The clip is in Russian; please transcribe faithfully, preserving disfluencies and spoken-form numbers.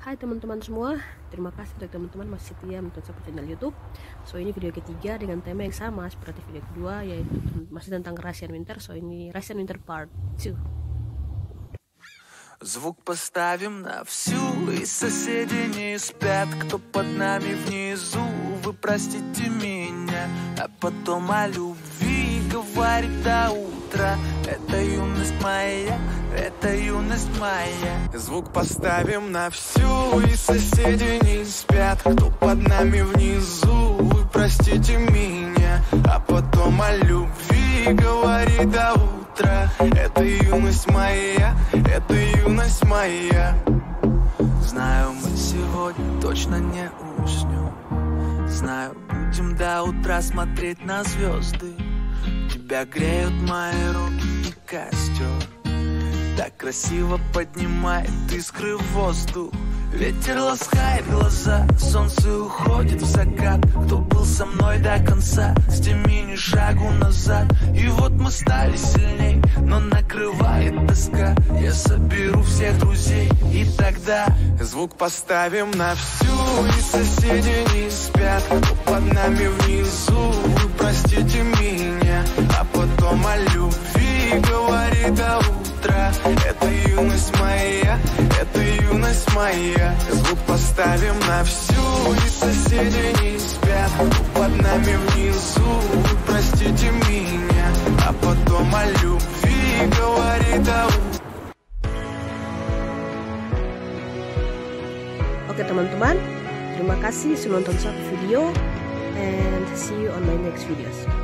Hai teman-teman semua, terima kasih untuk teman-teman masih setia menonton satu channel YouTube. So ini video ketiga dengan tema yang sama seperti video kedua, yaitu masih tentang Russian Winter. So ini Russian Winter Part two. Звук поставим на всю, и соседи не спят. Кто под нами внизу, вы простите меня. А потом о любви говорит до утра. Это юность моя, это юность моя. Звук поставим на всю, и соседи не спят. Кто под нами внизу, вы простите меня. А потом о любви говорит до утра. Это юность моя, это юность моя. Знаю, мы сегодня точно не уснем. Знаю, будем до утра смотреть на звезды. Тебя греют мои руки и костер. Так красиво поднимает искры в воздух. Ветер ласкает глаза, солнце уходит в закат. Кто был со мной до конца, с теми ни шагу назад. И вот мы стали сильней, но накрывает тоска. Я соберу всех друзей, и тогда звук поставим на всю, и соседи не спят. Кто под нами внизу, вы простите меня. А потом о любви говорит до утра. Это юность моя, это юность моя. Звук поставим на всю, и соседи не спят. Под нами внизу, вы простите меня. А потом о любви говорит до утра. Oke teman-teman, terima kasih sudah nonton satu video, and see you on my next videos.